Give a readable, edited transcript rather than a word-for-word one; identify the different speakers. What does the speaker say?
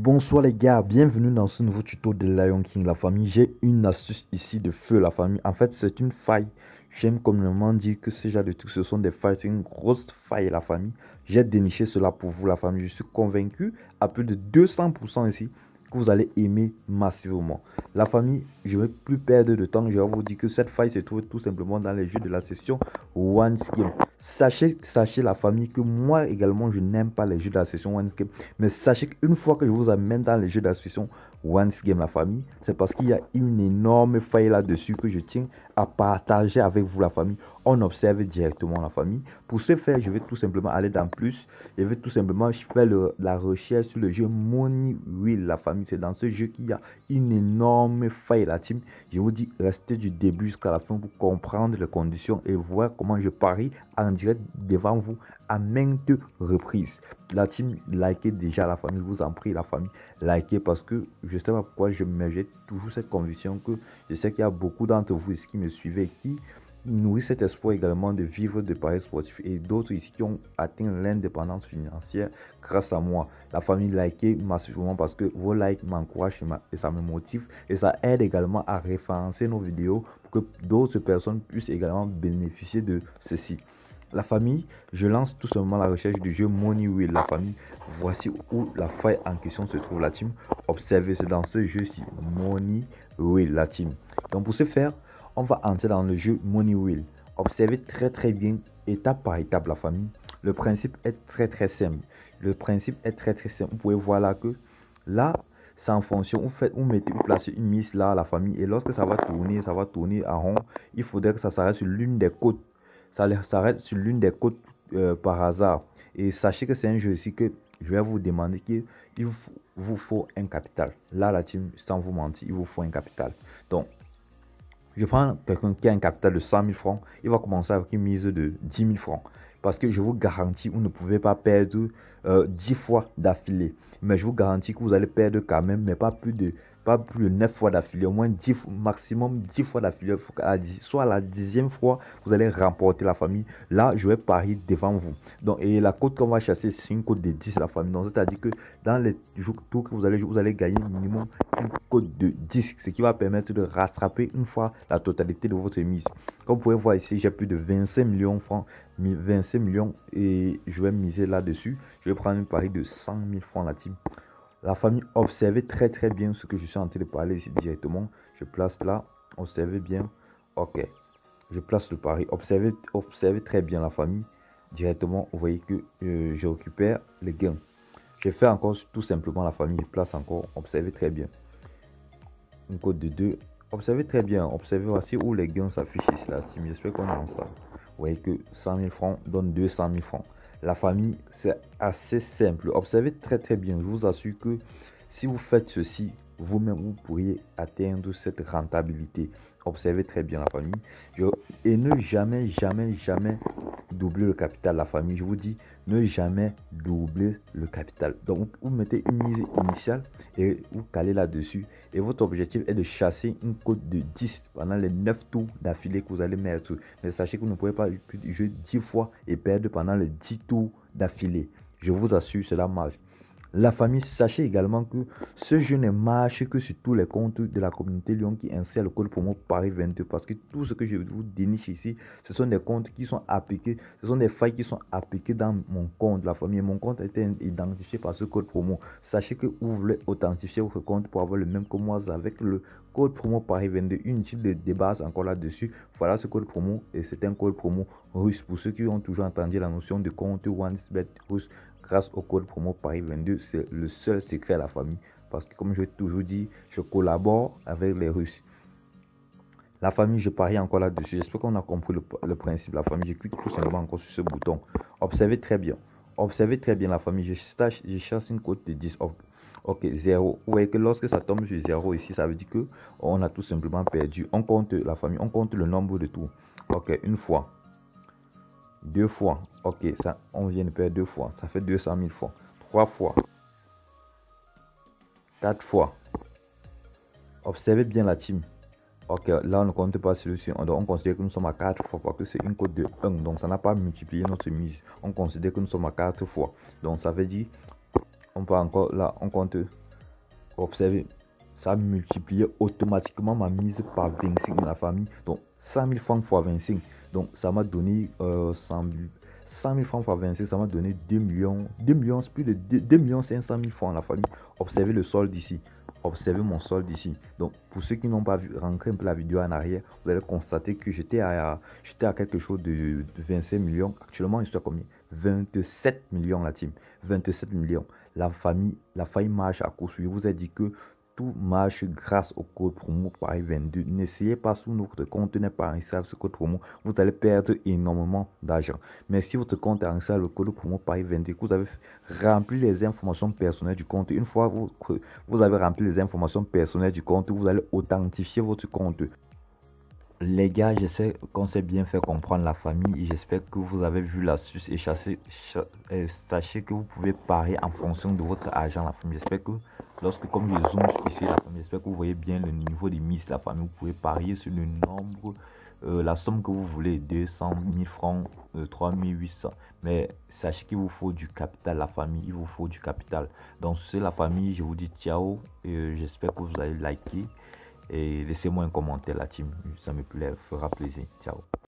Speaker 1: Bonsoir les gars, bienvenue dans ce nouveau tuto de Lion King la famille. J'ai une astuce ici de feu la famille. En fait c'est une faille. J'aime communément dire que ce genre de trucs ce sont des failles. C'est une grosse faille la famille. J'ai déniché cela pour vous la famille. Je suis convaincu à plus de 200% ici que vous allez aimer massivement. La famille, je ne vais plus perdre de temps. Je vais vous dire que cette faille se trouve tout simplement dans les jeux de la session One Game. Sachez la famille que moi également je n'aime pas les jeux de la session One Game. Mais sachez qu'une fois que je vous amène dans les jeux de la session One Game la famille, c'est parce qu'il y a une énorme faille là-dessus que je tiens à partager avec vous la famille. On observe directement la famille. Pour ce faire, je vais tout simplement aller dans plus. Je vais tout simplement faire la recherche sur le jeu Money Wheel la famille. C'est dans ce jeu qu'il y a une énorme faille la team. Je vous dis, restez du début jusqu'à la fin pour comprendre les conditions et voir comment je parie en direct devant vous à maintes reprises. La team, likez déjà la famille, vous en prie la famille, likez parce que je sais pas pourquoi j'ai toujours cette conviction que je sais qu'il y a beaucoup d'entre vous ici qui me suivez et qui nourrissent cet espoir également de vivre de paris sportifs et d'autres ici qui ont atteint l'indépendance financière grâce à moi. La famille, likez massivement parce que vos likes m'encouragent et ça me motive et ça aide également à référencer nos vidéos pour que d'autres personnes puissent également bénéficier de ceci. La famille, je lance tout simplement la recherche du jeu Money Wheel. La famille, voici où la faille en question se trouve la team. Observez, c'est dans ce jeu-ci, Money Wheel la team. Donc pour ce faire, on va entrer dans le jeu Money Wheel. Observez très bien, étape par étape la famille. Le principe est très simple. Le principe est très simple. Vous pouvez voir là que là, c'est en fonction, vous placez une mise là à la famille et lorsque ça va tourner en rond, il faudrait que ça s'arrête sur l'une des côtes. Ça s'arrête sur l'une des côtes par hasard. Et sachez que c'est un jeu ici que je vais vous demander qu'il vous faut un capital. Là, la team, sans vous mentir, il vous faut un capital. Donc, je prends quelqu'un qui a un capital de 100 000 francs. Il va commencer avec une mise de 10 000 francs. Parce que je vous garantis, vous ne pouvez pas perdre 10 fois d'affilée. Mais je vous garantis que vous allez perdre quand même, mais pas plus de 9 fois d'affilée, au moins 10, maximum 10 fois d'affilée, soit à la 10e fois, vous allez remporter la famille. Là, je vais parier devant vous. Donc, et la cote qu'on va chasser, c'est une cote de 10 la famille. Donc, c'est-à-dire que dans les tours que vous allez gagner minimum une cote de 10, ce qui va permettre de rattraper une fois la totalité de votre mise. Comme vous pouvez voir ici, j'ai plus de 25 millions francs, 25 millions et je vais miser là-dessus. Je vais prendre un pari de 100 000 francs la team. La famille, observez très bien ce que je suis en train de parler ici directement. Je place là, observez bien. Ok, je place le pari. Observez très bien la famille. Directement, vous voyez que je récupère les gains. Je fais encore tout simplement la famille. Je place encore. Observez très bien. Une cote de 2. Observez très bien. Observez voici où les gains s'affichent ici. Là. J'espère qu'on est ensemble. Vous voyez que 100 000 francs donne 200 000 francs. La famille, c'est assez simple. Observez très bien. Je vous assure que si vous faites ceci, vous-même, vous pourriez atteindre cette rentabilité. Observez très bien la famille. Et ne jamais doubler le capital. La famille, je vous dis, ne jamais doubler le capital. Donc, vous mettez une mise initiale et vous calez là-dessus. Et votre objectif est de chasser une cote de 10 pendant les 9 tours d'affilée que vous allez mettre. Mais sachez que vous ne pouvez pas jouer 10 fois et perdre pendant les 10 tours d'affilée. Je vous assure, cela marche. La famille, sachez également que ce jeu ne marche que sur tous les comptes de la communauté Lyon qui insèrent le code promo Paris22 parce que tout ce que je vous déniche ici, ce sont des comptes qui sont appliqués, ce sont des failles qui sont appliquées dans mon compte. La famille, mon compte a été identifié par ce code promo. Sachez que vous voulez authentifier votre compte pour avoir le même que moi avec le code promo Paris22. Inutile de base encore là-dessus. Voilà ce code promo et c'est un code promo russe. Pour ceux qui ont toujours entendu la notion de compte OneXBet russe, grâce au code promo Paris22, c'est le seul secret à la famille. Parce que comme je toujours dit, je collabore avec les Russes. La famille, je parie encore là-dessus. J'espère qu'on a compris le principe. La famille, je clique tout simplement encore sur ce bouton. Observez très bien. Observez très bien la famille. Je chasse une cote de 10. Ok, 0. Vous voyez que lorsque ça tombe sur 0 ici, ça veut dire que on a tout simplement perdu. On compte la famille, on compte le nombre de tours. Ok, une fois. 2 fois, ok, ça, on vient de perdre 2 fois, ça fait 200 000 francs. 3 fois, 4 fois. Observez bien la team. Ok, là on ne compte pas celui-ci, on considère que nous sommes à 4 fois parce que c'est une cote de 1, donc ça n'a pas multiplié notre mise. On considère que nous sommes à 4 fois, donc ça veut dire, on peut encore, là on compte Observez, ça a multiplié automatiquement ma mise par 25 dans la famille. Donc 100 000 francs fois 25. Donc ça m'a donné 100 000 francs fois 25, ça m'a donné 2 millions, plus de 2 millions 500 000 francs à la famille. Observez le solde ici. Observez mon solde ici. Donc pour ceux qui n'ont pas vu, rentrez un peu la vidéo en arrière, vous allez constater que j'étais à quelque chose de 25 millions. Actuellement, je suis à combien? 27 millions la team. 27 millions. La famille marche à cause. Je vous ai dit que tout marche grâce au code promo Paris 22. N'essayez pas sous notre compte n'est pas installé ce code promo. Vous allez perdre énormément d'argent. Mais si votre compte est installé le code promo Paris 22, vous avez rempli les informations personnelles du compte. Une fois vous avez rempli les informations personnelles du compte, vous allez authentifier votre compte. Les gars, j'essaie qu'on s'est bien fait comprendre la famille et j'espère que vous avez vu l'astuce et sachez que vous pouvez parier en fonction de votre argent la famille. J'espère que lorsque comme je zoome ici la famille, j'espère que vous voyez bien le niveau des mises la famille. Vous pouvez parier sur le nombre, la somme que vous voulez, 200 000 francs, 3800. Mais sachez qu'il vous faut du capital la famille, il vous faut du capital. Donc c'est la famille, je vous dis ciao et j'espère que vous allez liker. Et laissez-moi un commentaire la team, ça me fera plaisir. Ciao.